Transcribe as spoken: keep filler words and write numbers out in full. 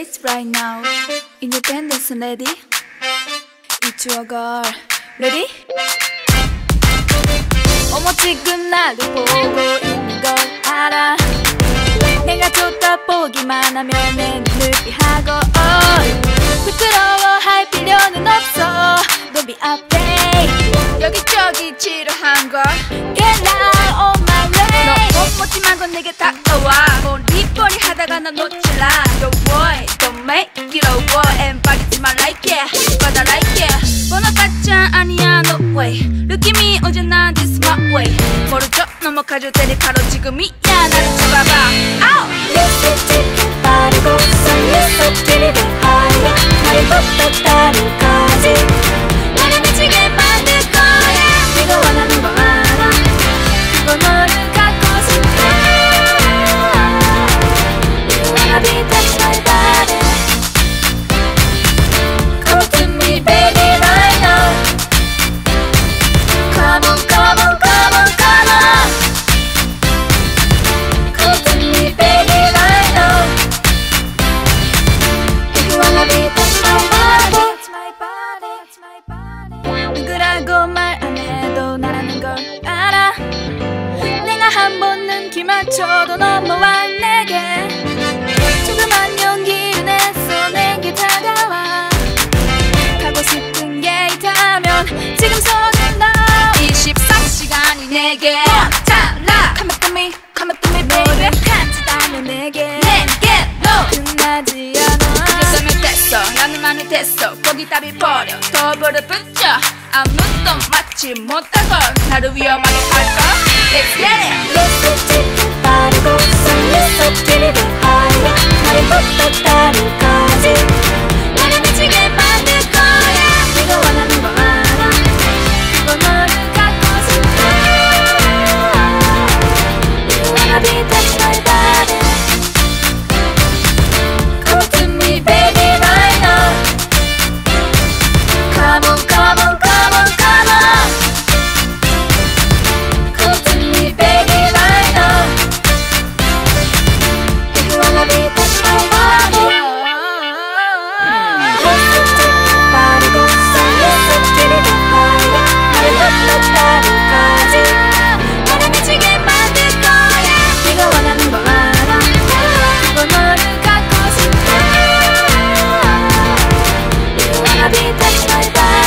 beats right now. Independence and ready. It's your girl. Ready? 어머 지금 나를 보고 있는 걸 알아. 내가 좋다 보기만 하면 내 눈을 피하고 oh. 부끄러워할 필요는 없어. Don't be afraid. 여기저기 지루한 걸 Get out on my way. 너 못 멋지만 건 내게 다가와. 머리머리 하다가 난 놓칠라. Don't worry, don't make it over. And 빠지지 마 like it, but I like it. 번호 가짜 아니야 no way. 느낌이 오지 난 this my way. 모르죠 넘어가줘 대리 바로 지금이야. 나를 잡아봐. Out. 립스틱 바르고 선글라스 더 하려 나를 따르까지 나를 미치게 만들 거야. 네가 원하는 거 알아. 그거 너를 갖고 싶어. You wanna be touched my body. Come to me baby right now. Come on come on come on come on. Come to me baby right now. If you wanna be touched my body. Touch my body. 누구라고 말 안 해도 나라는 걸 알아. 내가 한 번은 기 맞춰도 넘어와 내게. 조그만 용기를 내서 내게 다가와. 가고 싶은 게 있다면 지금 손을 넣어. 이십사 시간이 내게 달라. Come at me, come at me baby. 간지다면 내게 내게로 끝나지 않아. 그랬으면 됐어 나는 많이 됐어. 거기 답이 버려 더 버려붙여. 아무도 맞지 못한 걸 나를 위험하게 할까. Let's get it. 립스틱 바르고 선글라스 더 하려 나를 따르까지 나를 미치게 만들 거야. 네가 원하는 거 알아. 그거 너를 갖고 싶어. You wanna be touched my body. Come to me baby right now. Come on come on come on come on. Come to me baby right now. If you wanna be touched my body. 립스틱 바르고 선글라스 더 하려 나를 따르까지 나를 미치게 만들 거야. 네가 원하는 거 알아. 그거 너를 갖고 싶어. You wanna be touched my body.